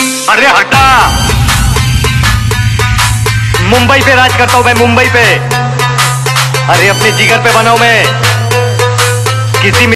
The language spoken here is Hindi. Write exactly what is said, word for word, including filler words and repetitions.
अरे हटा, मुंबई पे राज करता हूं मैं, मुंबई पे। अरे अपने जिगर पे बनाऊं मैं, किसी